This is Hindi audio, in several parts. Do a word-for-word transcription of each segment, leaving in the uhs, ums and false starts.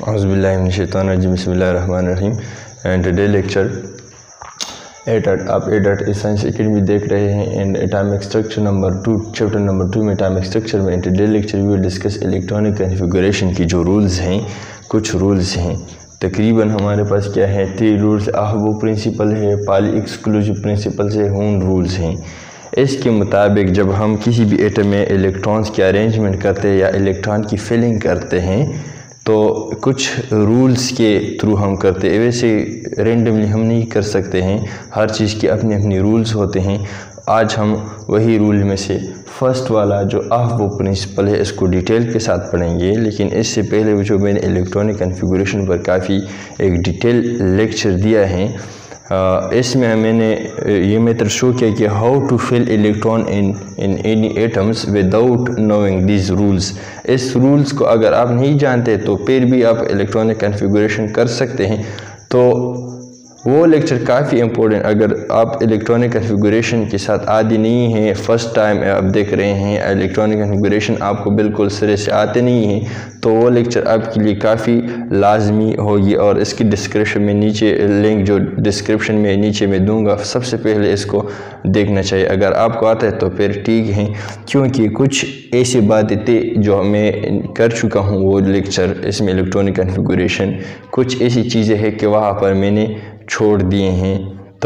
औज़ुबिल्लाहि मिनश्शैतानिर्रजीम बिस्मिल्लाहिर्रहमानिर्रहीम। एंड टुडे लेक्चर एट आप एट एट साइंस एकेडमी देख रहे हैं and atomic structure number two chapter number two में एटॉमिक स्ट्रक्चर में today lecture we will discuss electronic configuration की जो रूल्स हैं। कुछ रूल्स हैं तकरीबन हमारे पास क्या है, थ्री रूल्स। आहवो प्रिंसिपल है, पाली एक्सक्लूसिव प्रिंसिपल से हून रूल्स हैं। इसके मुताबिक जब हम किसी भी एटम में इलेक्ट्रॉन्स की अरेंजमेंट करते हैं या इलेक्ट्रॉन की फिलिंग करते हैं तो कुछ रूल्स के थ्रू हम करते हैं। वैसे रेंडमली हम नहीं कर सकते हैं, हर चीज़ के अपने अपने रूल्स होते हैं। आज हम वही रूल में से फर्स्ट वाला जो आहवो प्रिंसिपल है इसको डिटेल के साथ पढ़ेंगे। लेकिन इससे पहले जो मैंने इलेक्ट्रॉनिक कॉन्फ़िगरेशन पर काफ़ी एक डिटेल लेक्चर दिया है, इसमें मैंने ये मेथड शो किया कि how to fill electron in in any atoms without knowing these rules. इस रूल्स को अगर आप नहीं जानते तो फिर भी आप इलेक्ट्रॉनिक कॉन्फ़िगरेशन कर सकते हैं। तो वो लेक्चर काफ़ी इम्पोर्टेंट, अगर आप इलेक्ट्रॉनिक कॉन्फ़िगरेशन के साथ आदी नहीं हैं, फ़र्स्ट टाइम आप देख रहे हैं इलेक्ट्रॉनिक कॉन्फ़िगरेशन आपको बिल्कुल सिरे से आते नहीं हैं, तो वो लेक्चर आपके लिए काफ़ी लाजमी होगी। और इसकी डिस्क्रिप्शन में नीचे लिंक जो डिस्क्रिप्शन में नीचे मैं दूंगा, सबसे पहले इसको देखना चाहिए। अगर आपको आता है तो फिर ठीक है, क्योंकि कुछ ऐसी बातें थी जो मैं कर चुका हूँ वो लेक्चर इसमें इलेक्ट्रॉनिक कॉन्फ़िगरेशन, कुछ ऐसी चीज़ें हैं कि वहाँ पर मैंने छोड़ दिए हैं। तो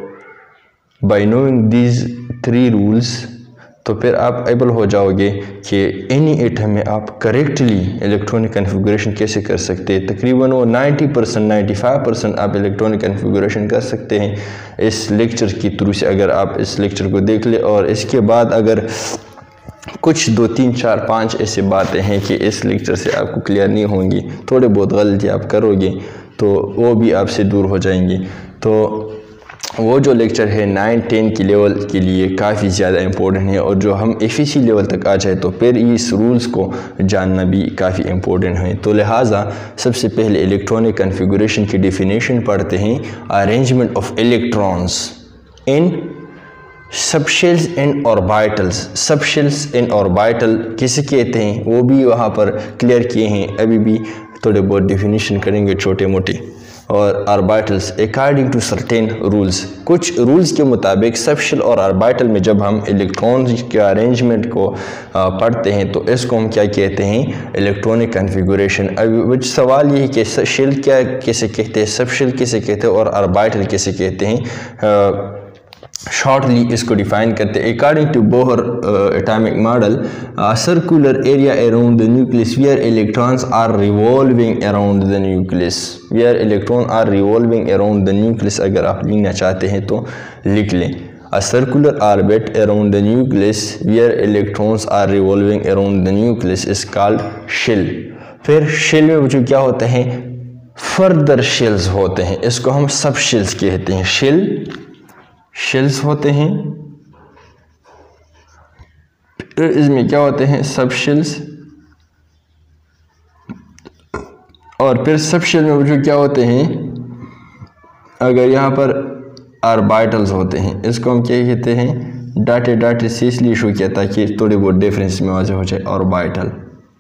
by knowing these three rules तो फिर आप एबल हो जाओगे कि एनी एटम में आप करेक्टली इलेक्ट्रॉनिक कॉन्फ़िगरेशन कैसे कर सकते हैं। तकरीबन वो ninety percent ninety five percent आप इलेक्ट्रॉनिक कॉन्फ़िगरेशन कर सकते हैं इस लेक्चर के थ्रू से, अगर आप इस लेक्चर को देख ले। और इसके बाद अगर कुछ दो तीन चार पाँच ऐसे बातें हैं कि इस लेक्चर से आपको क्लियर नहीं होंगी, थोड़े बहुत गलती आप करोगे तो वो भी आपसे दूर हो जाएंगी। तो वो जो लेक्चर है नाइन टेन की लेवल के लिए काफ़ी ज़्यादा इम्पोर्टेंट है, और जो हम एफ ई सी लेवल तक आ जाए तो फिर इस रूल्स को जानना भी काफ़ी इम्पोर्टेंट है। तो लिहाजा सबसे पहले इलेक्ट्रॉनिक कॉन्फ़िगरेशन की डेफिनेशन पढ़ते हैं। Arrangement of electrons in subshells and orbitals. Subshells and orbital किसे कहते हैं वो भी वहाँ पर क्लियर किए हैं, अभी भी थोड़े बहुत डेफिनेशन करेंगे छोटे मोटे। और orbitals according to certain rules, कुछ रूल्स के मुताबिक सबशेल और ऑर्बिटल में जब हम इलेक्ट्रॉन्स के अरेंजमेंट को पढ़ते हैं तो इसको हम क्या कहते हैं, इलेक्ट्रॉनिक कॉन्फ़िगरेशन। अब सवाल ये है कि शेल क्या कैसे कहते हैं, सबशेल कैसे कहते हैं और ऑर्बिटल कैसे कहते हैं। शॉर्टली इसको डिफाइन करते हैं। According to Bohr atomic model, circular area around the nucleus where electrons are revolving around the nucleus. Where electron are revolving around the nucleus अगर आप लिखना चाहते हैं तो लिख लें। A circular orbit around the nucleus where electrons are revolving around the nucleus is called shell. फिर शेल में जो क्या होते हैं, फर्दर शेल्स होते हैं, इसको हम सब शेल्स कहते हैं। शेल शेल्स होते हैं, फिर इसमें क्या होते हैं, सब शेल्स, और फिर सब शेल में जो क्या होते हैं, अगर यहाँ पर ऑर्बिटल्स होते हैं इसको हम क्या कहते हैं, डाटे डाटे से इसलिए शो किया ताकि थोड़ी बहुत डिफरेंस में वाज़ेह हो जाए। ऑर्बिटल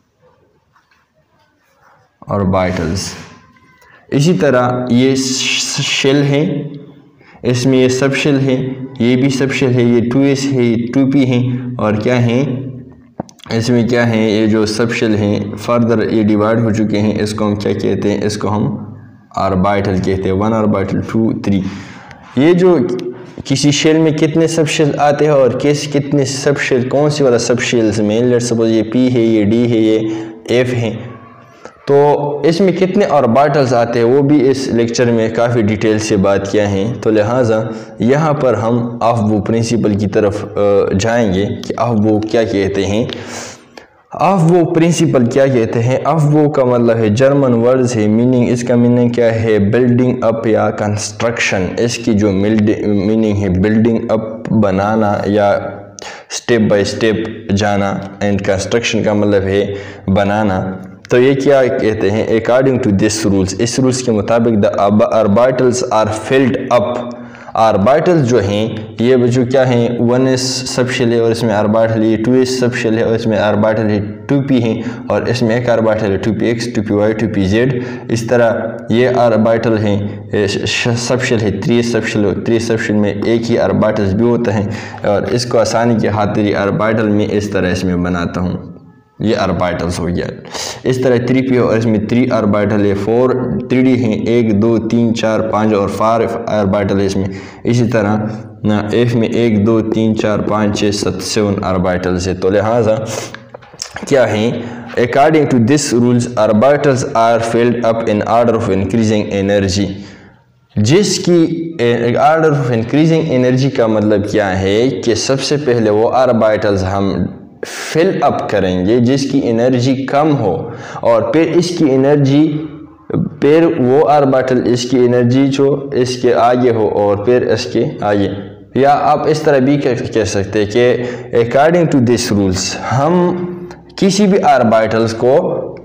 ऑर्बिटल्स इसी तरह ये शेल है, इसमें ये सब शेल है, ये भी सब शेल है, ये टू एस है, टू पी है, और क्या है इसमें क्या है, ये जो सब शेल हैं फर्दर ये डिवाइड हो चुके हैं, इसको हम क्या कहते हैं, इसको हम ऑर्बिटल कहते हैं। One orbital, two, three. ये जो किसी शेल में कितने सब शेल आते हैं और किस कितने सब शेल कौन सी वाला सब शेल्स में, लेट्स सपोज ये पी है, ये डी है, ये एफ है, तो इसमें कितने ऑर्बिटल्स आते हैं वो भी इस लेक्चर में काफ़ी डिटेल से बात किया है। तो लिहाजा यहाँ पर हम आहवो प्रिंसिपल की तरफ जाएंगे कि आहवो क्या कहते हैं। आहवो प्रिंसिपल क्या कहते हैं, आहवो का मतलब है जर्मन वर्ड्स है, मीनिंग इसका मीनिंग क्या है, बिल्डिंग अप या कंस्ट्रक्शन। इसकी जो मीनिंग है बिल्डिंग अप, बनाना या स्टेप बाय स्टेप जाना, एंड कंस्ट्रक्शन का मतलब है बनाना। तो ये क्या कहते हैं, अकॉर्डिंग टू दिस रूल्स, इस रूल्स के मुताबिक the orbitals are filled up orbitals जो हैं ये जो क्या हैं, वन एस सब शेल है और इसमें ऑर्बिटल ये टू एस सब शेल है और इसमें ऑर्बिटल है टू पी हैं और इसमें एक ऑर्बिटल है two p x, two p y, two p z. इस तरह ये ऑर्बिटल हैं सब शेल है three s subshell, three s subshell में एक ही ऑर्बिटल्स भी होता है और इसको आसानी के खातिर ऑर्बिटल में इस तरह इसमें बनाता हूँ, ये ऑर्बिटल्स हो गया। इस तरह थ्री पी और इसमें थ्री ऑर्बिटल है, फोर थ्री डी हैं, एक दो तीन चार पाँच और फार ऑर्बिटल है इसमें। इसी तरह ना एफ में एक दो तीन चार पाँच छः सात सेवन ऑर्बिटल्स है। तो लिहाजा क्या है, according to this rules orbitals are filled up in order of increasing energy. जिसकी ऑर्डर ऑफ इंक्रीजिंग एनर्जी का मतलब क्या है कि सबसे पहले वो ऑर्बिटल्स हम फिल अप करेंगे जिसकी एनर्जी कम हो और फिर इसकी एनर्जी, फिर वो ऑर्बिटल इसकी एनर्जी जो इसके आगे हो और फिर इसके आगे। या आप इस तरह भी कह सकते हैं कि अकॉर्डिंग टू दिस रूल्स हम किसी भी ऑर्बिटल्स को,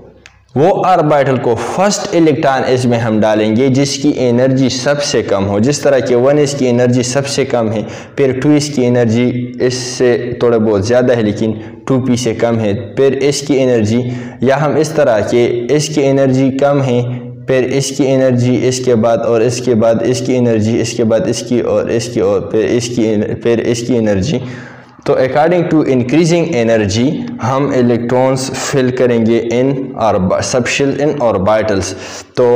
वो ऑर्बिटल को फर्स्ट इलेक्ट्रॉन इसमें हम डालेंगे जिसकी एनर्जी सबसे कम हो। जिस तरह के वन एस की एनर्जी सबसे कम है, फिर टू एस की एनर्जी इससे थोड़ा बहुत ज़्यादा है लेकिन टू पी से कम है, फिर इसकी एनर्जी, या हम इस तरह के इसकी एनर्जी कम है, फिर इसकी एनर्जी इसके बाद और इसके बाद इसकी एनर्जी, इसके बाद इसकी और इसकी और फिर इसकी फिर इसकी एनर्जी। तो अकॉर्डिंग टू इंक्रीजिंग एनर्जी हम इलेक्ट्रॉन्स फिल करेंगे इन और सबशेल इन ऑर्बिटल्स। तो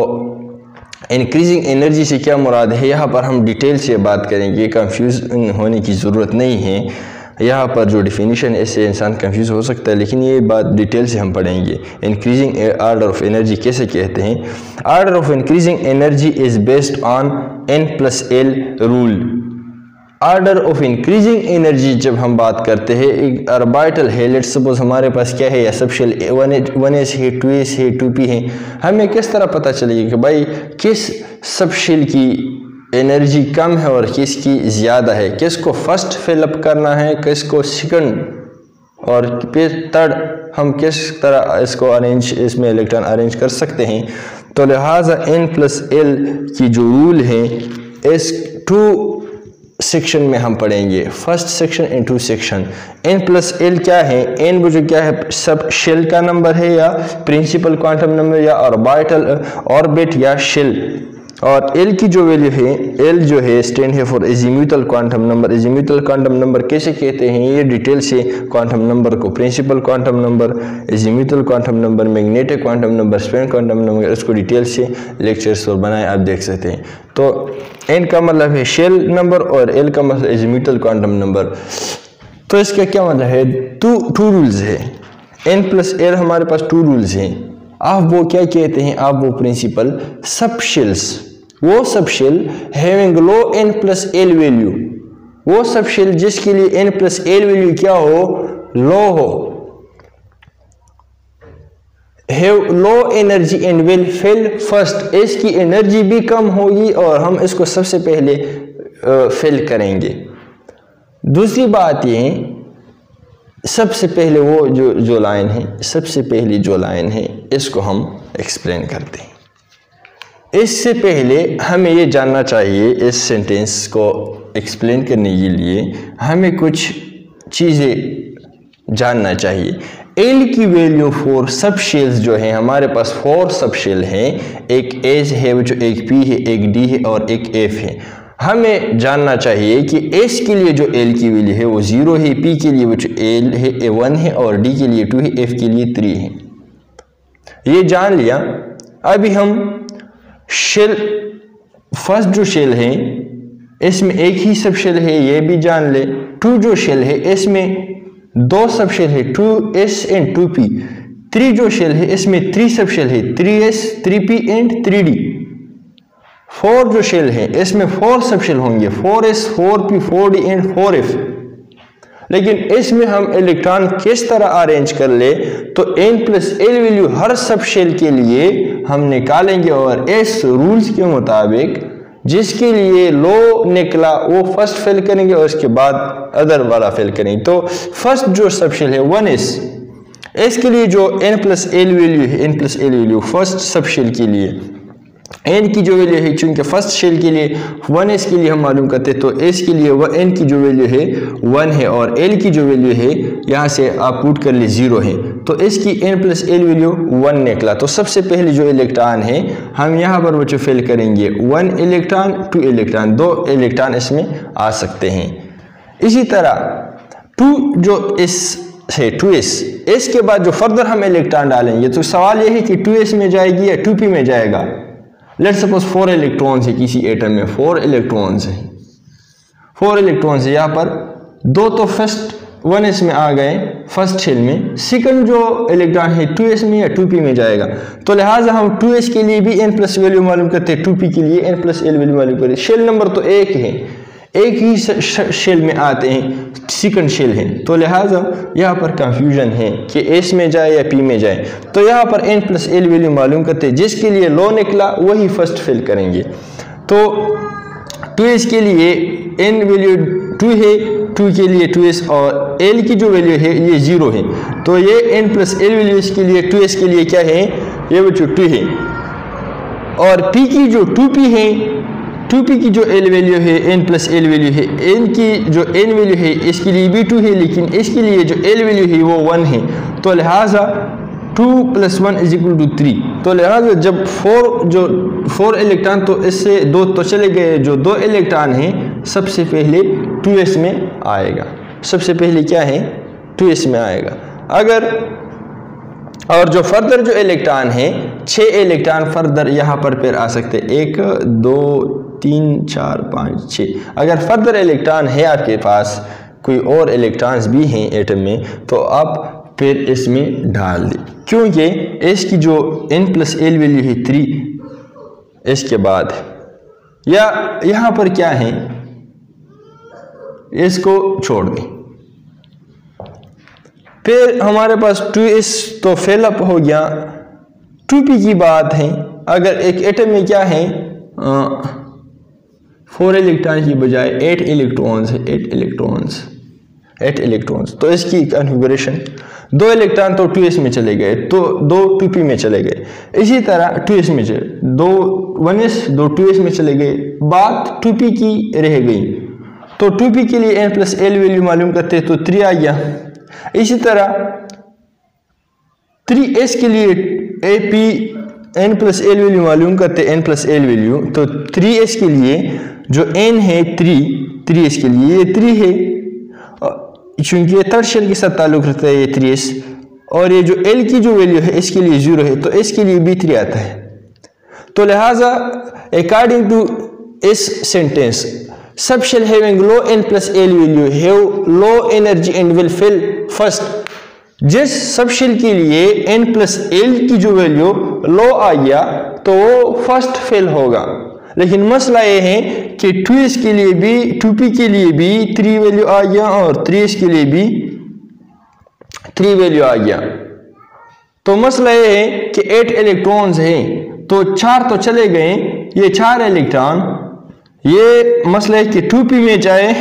इंक्रीजिंग एनर्जी से क्या मुराद है, यहाँ पर हम डिटेल से बात करेंगे, कंफ्यूज होने की ज़रूरत नहीं है। यहाँ पर जो डिफिनीशन है इससे इंसान कंफ्यूज हो सकता है, लेकिन ये बात डिटेल से हम पढ़ेंगे। इंक्रीजिंग ऑर्डर ऑफ एनर्जी कैसे कहते हैं। Order of increasing energy is based on n plus l rule. Order of increasing energy जब हम बात करते हैं, एक ऑर्बिटल है, लेट्स सपोज हमारे पास क्या है, या subshell one h one s है, टू एस है, टू पी है, हमें किस तरह पता चलेगी कि भाई किस सब शेल की एनर्जी कम है और किसकी ज़्यादा है, किसको फर्स्ट फिलअप करना है, किसको सेकंड और फिर थर्ड, हम किस तरह इसको अरेंज, इसमें इलेक्ट्रॉन अरेंज कर सकते हैं। तो लिहाजा एन प्लस एल की जो रूल है इस टू सेक्शन में हम पढ़ेंगे, first section in two section. N plus l क्या है, एन वो जो क्या है सब शेल का नंबर है या प्रिंसिपल क्वांटम नंबर या ऑर्बिटल ऑर्बिट या शेल, और एल की जो वैल्यू है, एल जो है स्टैंड है for azimuthal quantum number. Azimuthal quantum number कैसे कहते हैं, ये डिटेल से क्वांटम नंबर को principal quantum number, azimuthal quantum number, magnetic quantum number, spin quantum number, इसको डिटेल से लेक्चर्स और बनाए आप देख सकते हैं। तो एन का मतलब है शेल नंबर और एल का मतलब एजीम्यूटल क्वांटम नंबर। तो इसका क्या मतलब है, टू टू रूल्स है, एन प्लस एल हमारे पास टू रूल्स हैं। आप वो क्या कहते हैं, आप वो प्रिंसिपल सब शेल्स, वो subshell having low n plus l value, वो सब शेल जिसके लिए एन प्लस एल वैल्यू क्या हो, लो हो, have low energy and will fill first, इसकी एनर्जी भी कम होगी और हम इसको सबसे पहले फिल करेंगे। दूसरी बात ये, सबसे पहले वो जो जो लाइन है, सबसे पहली जो लाइन है इसको हम एक्सप्लेन करते हैं। इससे पहले हमें ये जानना चाहिए, इस सेंटेंस को एक्सप्लेन करने के लिए हमें कुछ चीज़ें जानना चाहिए। एल की वैल्यू फोर सब शेल्स जो हैं, हमारे पास फोर सब शेल हैं, एक एस है जो एक पी है, एक डी है और एक एफ है। हमें जानना चाहिए कि एस के लिए जो एल की वैल्यू है वो ज़ीरो है, पी के लिए वो जो एल है ए वन है और डी के लिए टू है, एफ के लिए थ्री है। ये जान लिया। अभी हम शेल, फर्स्ट जो शेल है इसमें एक ही सब शेल है, ये भी जान ले। टू जो शेल है इसमें दो सब शेल है, two s and two p. Three जो शेल है इसमें थ्री सब शेल है, three s three p and three d. Four जो शेल है इसमें फोर सब शेल होंगे, four s four p four d and four f. लेकिन इसमें हम इलेक्ट्रॉन किस तरह अरेंज कर ले, तो एन प्लस एल वैल्यू हर सब शेल के लिए हम निकालेंगे और इस रूल्स के मुताबिक जिसके लिए लो निकला वो फर्स्ट फिल करेंगे और उसके बाद अदर वाला फिल करेंगे। तो फर्स्ट जो सब शेल है वन एस, इसके लिए जो एन प्लस एल वैल्यू है, n plus l value first subshell के लिए एन की जो वैल्यू है, चूंकि फर्स्ट शेल के लिए वन एस के लिए हम मालूम करते हैं, तो एस के लिए वह एन की जो वैल्यू है वन है और एल की जो वैल्यू है यहाँ से आप पुट कर लिए जीरो है, तो एस की n plus l value one निकला। तो सबसे पहले जो इलेक्ट्रॉन है हम यहाँ पर बच्चों फिल करेंगे वन इलेक्ट्रॉन टू इलेक्ट्रॉन, दो इलेक्ट्रॉन इसमें आ सकते हैं। इसी तरह टू जो एस है टू एस, एस के बाद जो फर्दर हम इलेक्ट्रॉन डालेंगे, तो सवाल यह है कि टू एस में जाएगी या टू पी में जाएगा। लेट सपोज फोर इलेक्ट्रॉन्स है किसी एटम में, फोर इलेक्ट्रॉन्स है फोर इलेक्ट्रॉन्स है यहाँ पर दो तो फर्स्ट वन एस में आ गए फर्स्ट शेल में, सेकंड जो इलेक्ट्रॉन है टू एस में या टू पी में जाएगा। तो लिहाजा हम टू एस के लिए भी एन प्लस वैल्यू मालूम करते हैं, टू पी के लिए एन प्लस एल वैल्यू मालूम करते हैं। शेल नंबर तो एक है, एक ही शेल में आते हैं, सेकंड शेल है, तो लिहाजा यहाँ पर कंफ्यूजन है कि एस में जाए या पी में जाए। तो यहाँ पर एन प्लस एल वैल्यू मालूम करते हैं, जिसके लिए लो निकला वही फर्स्ट फिल करेंगे। तो टू एस के लिए एन वैल्यू टू है, टू के लिए टू एस और एल की जो वैल्यू है ये जीरो है, तो ये एन प्लस एल वैल्यू इसके लिए टू एस के लिए क्या है, ये बच्चों टू है। और पी की जो टू पी है, टू पी की जो एल वैल्यू है एन प्लस एल वैल्यू है, एन की जो एन वैल्यू है इसके लिए भी टू है, लेकिन इसके लिए जो एल वैल्यू है वो वन है, तो लिहाजा two plus one is equal to three. तो लिहाजा जब फोर जो फोर इलेक्ट्रॉन, तो इससे दो तो चले गए, जो दो इलेक्ट्रॉन हैं सबसे पहले टू एस में आएगा, सबसे पहले क्या है टू एस में आएगा। अगर और जो फर्दर जो इलेक्ट्रॉन है छः इलेक्ट्रॉन फर्दर यहाँ पर फिर आ सकते, एक दो तीन चार पाँच छः। अगर फर्दर इलेक्ट्रॉन है आपके पास, कोई और इलेक्ट्रॉन्स भी हैं एटम में, तो आप फिर इसमें डाल दें, क्योंकि इसकी जो एन प्लस एल वैल्यू है थ्री इसके बाद, या यहाँ पर क्या है इसको छोड़ दें। फिर हमारे पास टू एस तो फिलअप हो गया, टू पी की बात है। अगर एक एटम में क्या है फोर इलेक्ट्रॉन की बजाय एट इलेक्ट्रॉन्स है, एट इलेक्ट्रॉन्स एट इलेक्ट्रॉन्स तो इसकी कॉन्फ़िगरेशन दो इलेक्ट्रॉन तो टू एस में चले गए, तो दो टू पी में चले गए। इसी तरह टू एस में चले दो वन एस दो टू एस में चले गए, बात टू पी की रह गई। तो टू पी के लिए एन प्लस एल वैल्यू मालूम करते हैं, तो थ्री आ गया। इसी तरह थ्री एस के लिए a p n plus l value मालूम करते एन प्लस एल वैल्यू, तो थ्री एस के लिए जो एन है थ्री, थ्री एस के लिए ये थ्री है, चूंकि ये थर्ड शेल के साथ ताल्लुक रखता है ये थ्री एस, और ये जो एल की जो वैल्यू है इसके लिए जीरो है, तो इसके लिए भी थ्री आता है। तो लिहाजा अकॉर्डिंग टू इस sentence, subshell having low n plus l value have low energy and will fill first. जिस सब शेल के लिए एन प्लस एल की जो वैल्यू लो आ गया तो वो फर्स्ट फेल होगा। लेकिन मसला ये है कि टू एस के लिए भी, टू पी के लिए भी थ्री वैल्यू आ गया और थ्री एस के लिए भी थ्री वैल्यू आ गया। तो मसला ये है कि एट इलेक्ट्रॉन्स हैं, तो चार तो चले गए, ये चार इलेक्ट्रॉन, ये मसला है कि टू पी में जाए,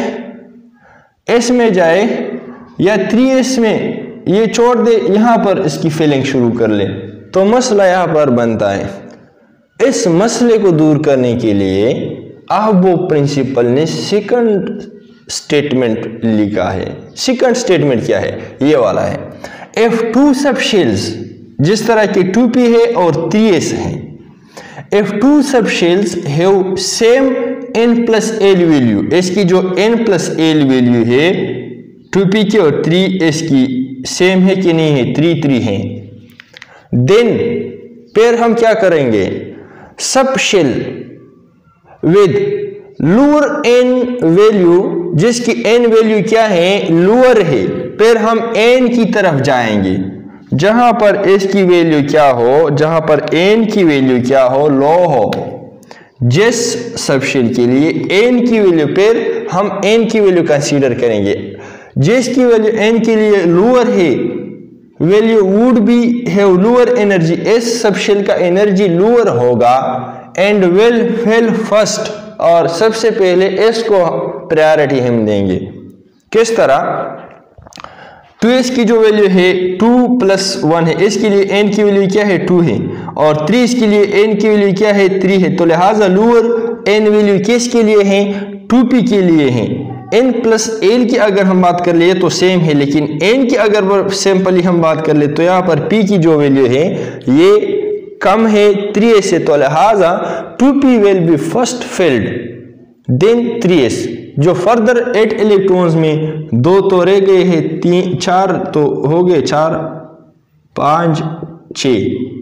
एस में जाए या थ्री एस में, ये छोड़ दे, यहाँ पर इसकी फिलिंग शुरू कर ले। तो मसला यहाँ पर बनता है। इस मसले को दूर करने के लिए आहबो प्रिंसिपल ने सेकंड स्टेटमेंट लिखा है। सेकंड स्टेटमेंट क्या है, ये वाला है, इफ टू सब शेल्स, जिस तरह के टू पी है और थ्री एस है, if two subshells have same n plus l value, इसकी जो एन प्लस एल वैल्यू है टू पी की और थ्री एस की सेम है कि नहीं है, थ्री थ्री है, देन फिर हम क्या करेंगे, subshell with lower n value, जिसकी एन वैल्यू क्या है लोअर है, फिर हम एन की तरफ जाएंगे जहां पर इसकी वैल्यू क्या हो, जहां पर एन की वैल्यू क्या हो, लो हो। जिस सब शेल के लिए एन की वैल्यू, फिर हम एन की वैल्यू कंसीडर करेंगे, जिसकी वैल्यू एन के लिए लोअर है, value would be have lower energy, इस सब शेल का एनर्जी लोअर होगा, एंड विल फेल फर्स्ट, और सबसे पहले इसको प्रायोरिटी हम देंगे। किस तरह, टू एस की जो वैल्यू है टू प्लस वन है, इसके लिए एन की वैल्यू क्या है टू है, और थ्री इसके लिए एन की वैल्यू क्या है, थ्री है, तो लिहाजा लोअर एन वैल्यू किसके लिए है, टू पी के लिए है। एन प्लस एल की अगर हम बात कर ले तो सेम है, लेकिन एन की अगर सिंपली हम बात कर ले तो यहाँ पर पी की जो वैल्यू है ये कम है थ्री एस से, तो लिहाजा two p will be first filled then three s. जो फर्दर एट इलेक्ट्रॉन्स में दो तो रह गए हैं, तीन चार तो हो गए, चार पाँच छ,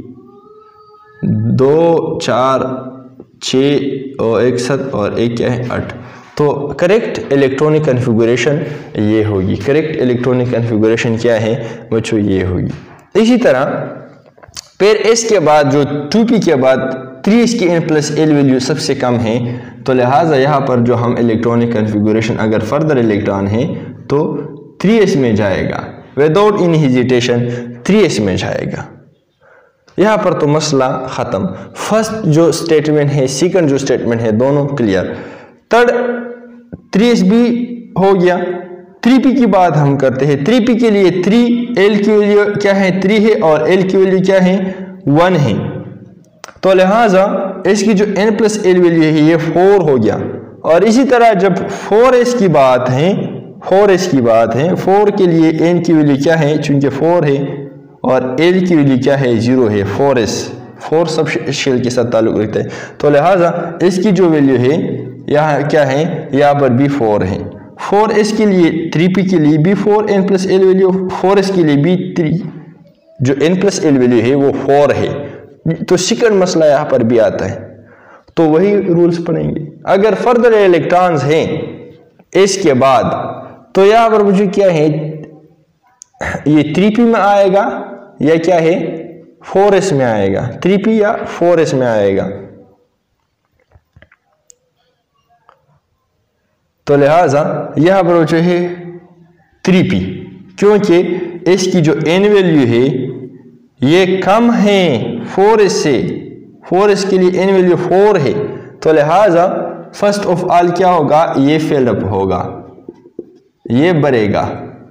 दो चार छ और एक सात और एक क्या है आठ। तो करेक्ट इलेक्ट्रॉनिक कन्फिगुरेशन ये होगी, करेक्ट इलेक्ट्रॉनिक कन्फिगुरेशन क्या है बच्चों, ये होगी। इसी तरह फिर इसके बाद जो टू पी के बाद थ्री एस की एन प्लस एल वैल्यू सबसे कम है, तो लिहाजा यहाँ पर जो हम इलेक्ट्रॉनिक कन्फिगुरेशन अगर फर्दर इलेक्ट्रॉन है तो थ्री एस में जाएगा, without in hesitation three s में जाएगा। यहाँ पर तो मसला ख़त्म। फर्स्ट जो स्टेटमेंट है, सेकंड जो स्टेटमेंट है, दोनों क्लियर। थर्ड थ्री एस भी हो गया। थ्री पी की बात हम करते हैं। थ्री पी के लिए थ्री एल की वैल्यू क्या है, थ्री है, और एल की वैल्यू क्या है, वन है, तो लिहाजा इसकी जो एन प्लस एल वैल्यू है ये फोर हो गया। और इसी तरह जब फोर एस की बात है, फोर एस की बात है, फोर के लिए एन की वैल्यू क्या है, चूंकि फोर है, और एल की वैल्यू क्या है, जीरो है, four s, four subshell के साथ ताल्लुक रखता है, तो लिहाजा इसकी जो वैल्यू है यहाँ क्या है, यहाँ पर भी फोर है। फोर एस के लिए थ्री पी के लिए भी four n plus l value, four s के लिए भी थ्री जो एन प्लस एल वैल्यू है वो फोर है। तो सेकंड मसला यहाँ पर भी आता है, तो वही रूल्स पढ़ेंगे। अगर फर्दर इलेक्ट्रॉन्स हैं इसके बाद, तो यहाँ पर मुझे क्या है, ये थ्री पी में आएगा या क्या है, फोर एस में आएगा, थ्री पी या फोर एस में आएगा। तो लिहाजा यहाँ पर जो है थ्री पी, क्योंकि इसकी जो एन वैल्यू है ये कम है फोर एस से, फोर एस के लिए एन वैल्यू फोर है, तो लिहाजा फर्स्ट ऑफ ऑल क्या होगा, ये फिलअप होगा, ये बढ़ेगा।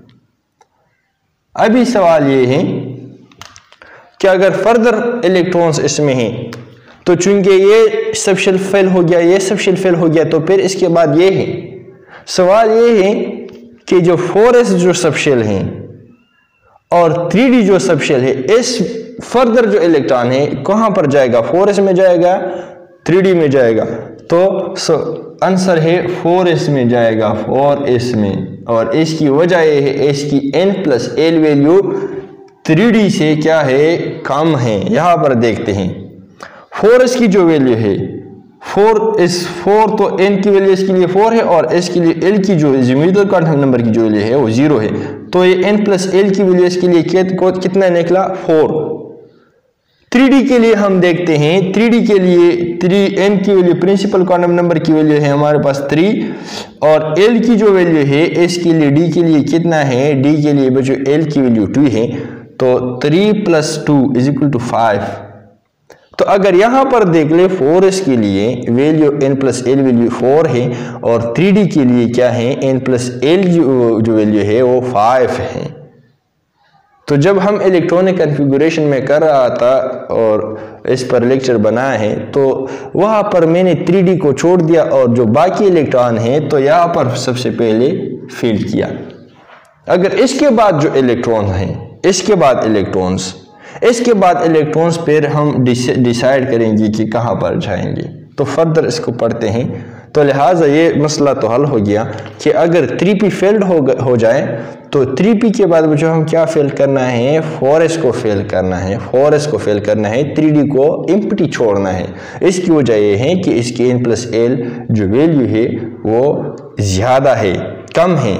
अभी सवाल ये है कि अगर फर्दर इलेक्ट्रॉन्स इसमें हैं, तो चूंकि ये सब शेल फेल हो गया, ये सब शेल फेल हो गया, तो फिर इसके बाद ये है। सवाल ये है कि जो फोर एस जो सब शेल हैं और थ्री डी जो सब शेल है, इस फर्दर जो इलेक्ट्रॉन है कहां पर जाएगा, फोर एस में जाएगा, थ्री डी में जाएगा, तो आंसर है फोर एस में जाएगा, फोर एस में। और इसकी वजह यह है इसकी n plus l value three d से क्या है, कम है। यहां पर देखते हैं फोर एस की जो वैल्यू है, फोर इस फोर तो एन की वैल्यू इसके लिए फोर है, और इसके लिए एल की जो ज्योमेट्रिकल क्वांटम नंबर की जो वैल्यू है वो जीरो है, तो ये एन प्लस एल की वैल्यू इसके लिए कितना निकला, फोर। थ्री डी के लिए हम देखते हैं, थ्री डी के लिए थ्री एन की वैल्यू प्रिंसिपल क्वांटम नंबर की वैल्यू है हमारे पास थ्री, और एल की जो वैल्यू है इसके लिए डी के लिए कितना है, डी के लिए बच्चों एल की वैल्यू टू है, तो three plus two is equal to five. तो अगर यहां पर देख ले फोर एस के लिए value n plus l value four है, और थ्री डी के लिए क्या है, एन प्लस एल जो, जो वैल्यू है वो फाइव है। तो जब हम इलेक्ट्रॉनिक कन्फिगुरेशन में कर रहा था और इस पर लेक्चर बनाया है, तो वहां पर मैंने थ्री डी को छोड़ दिया और जो बाकी इलेक्ट्रॉन है तो यहाँ पर सबसे पहले फील्ड किया। अगर इसके बाद जो इलेक्ट्रॉन हैं, इसके बाद इलेक्ट्रॉन्स इसके बाद इलेक्ट्रॉन्स पर हम डिसाइड करेंगे कि कहाँ पर जाएंगे, तो फर्दर इसको पढ़ते हैं। तो लिहाजा ये मसला तो हल हो गया कि अगर थ्री पी फेल्ड हो हो जाए, तो थ्री पी के बाद जो हम क्या फेल करना है, फोर एस को फेल करना है, फोर एस को फेल करना है, थ्री डी को एम्प्टी छोड़ना है। इसकी वजह ये है कि इसकी एन प्लस एल जो वैल्यू है वो ज़्यादा है, कम है।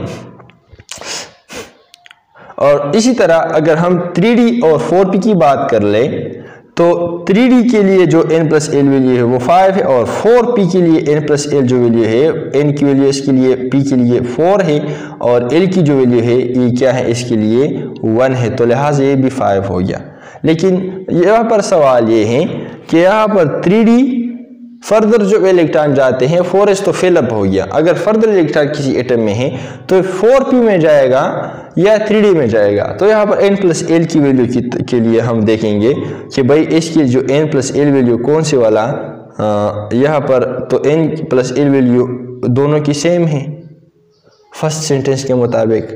और इसी तरह अगर हम थ्री डी और फोर पी की बात कर ले, तो थ्री डी के लिए जो n प्लस एल वैल्यू है वो फाइव है, और फोर पी के लिए n प्लस एल जो वैल्यू है, n की वैल्यू इसके लिए p के लिए फोर है, और l की जो वैल्यू है ये क्या है, इसके लिए वन है, तो लिहाजा ये भी फाइव हो गया। लेकिन यहाँ पर सवाल ये है कि यहाँ पर थ्री डी फर्दर जो इलेक्ट्रॉन जाते हैं फोर एस तो फिलअप हो गया, अगर फर्दर इलेक्ट्रॉन किसी एटम में है तो फोर पी में जाएगा या थ्री डी में जाएगा। तो यहाँ पर एन प्लस एल की वैल्यू की, के लिए हम देखेंगे कि भाई इसकी जो एन प्लस एल वैल्यू कौन से वाला, यहाँ पर तो एन प्लस एल वैल्यू दोनों की सेम है फर्स्ट सेंटेंस के मुताबिक।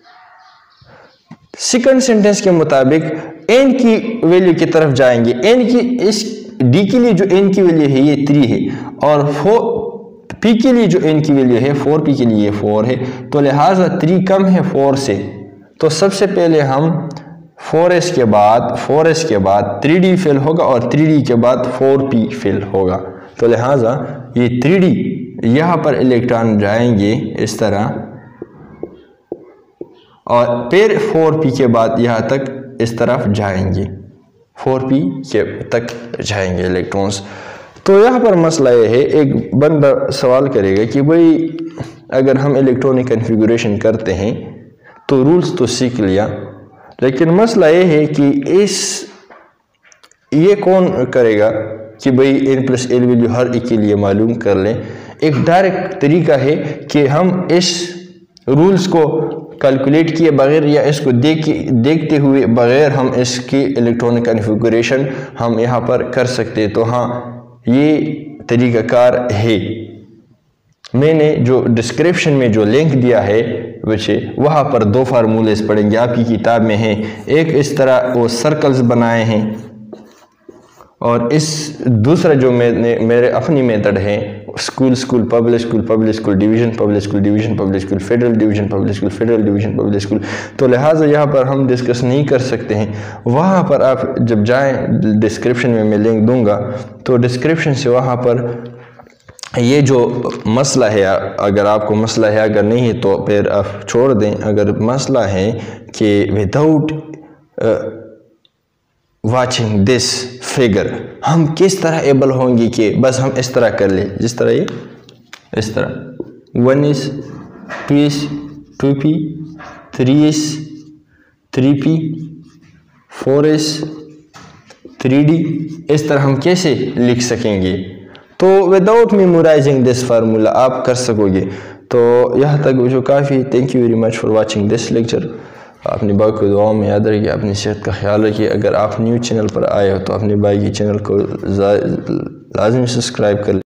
सेकंड सेंटेंस के मुताबिक एन की वैल्यू की तरफ जाएंगे, एन की इस डी के लिए जो एन की वैल्यू है ये थ्री है और फोर पी के लिए जो एन की वैल्यू है फोर पी के लिए ये फोर है, तो लिहाजा थ्री कम है फोर से। तो सबसे पहले हम फोर एस के बाद फोर एस के बाद थ्री डी फिल होगा और थ्री डी के बाद फोर पी फिल होगा। तो लिहाजा ये थ्री डी यहाँ पर इलेक्ट्रॉन जाएंगे इस तरह और फिर फोर पी के बाद यहाँ तक इस तरफ जाएंगे, फोर पी के तक जाएंगे इलेक्ट्रॉन्स। तो यहाँ पर मसला ये है, एक बंदा सवाल करेगा कि भाई अगर हम इलेक्ट्रॉनिक कन्फिगरेशन करते हैं तो रूल्स तो सीख लिया, लेकिन मसला ये है कि इस ये कौन करेगा कि भाई एन प्लस एल वैल्यू हर एक के लिए मालूम कर लें। एक डायरेक्ट तरीका है कि हम इस रूल्स को कैलकुलेट किए बगैर या इसको देख देखते हुए बगैर हम इसकी इलेक्ट्रॉनिक कन्फिगरेशन हम यहाँ पर कर सकते हैं। तो हाँ, ये तरीक़ाकार है। मैंने जो डिस्क्रिप्शन में जो लिंक दिया है बच्चे, वहाँ पर दो फार्मूलेस पढ़ेंगे, आपकी किताब में हैं। एक इस तरह वो सर्कल्स बनाए हैं और इस दूसरा जो मैंने मेरे अपनी मेथड है, school school public school public school division public school division public school federal division public school federal division public school. तो लिहाजा यहाँ पर हम डिस्कस नहीं कर सकते हैं। वहाँ पर आप जब जाएं, डिस्क्रिप्शन में मैं लिंक दूंगा, तो डिस्क्रिप्शन से वहाँ पर ये जो मसला है, अगर आपको मसला है, अगर नहीं है तो फिर आप छोड़ दें। अगर मसला है कि विदाउट वाचिंग दिस फिगर हम किस तरह एबल होंगे कि बस हम इस तरह कर ले, जिस तरह ये इस तरह one s two s two p three s three p four s three d, इस तरह हम कैसे लिख सकेंगे। तो विदाउट मेमोराइजिंग दिस फार्मूला आप कर सकोगे। तो यहाँ तक जो काफ़ी। Thank you very much for watching this lecture. अपने भाई को दुआओं में याद रखिए, अपनी सेहत का ख्याल रखिए। अगर आप न्यू चैनल पर आए हो तो अपने भाई के चैनल को लाजमी सब्सक्राइब कर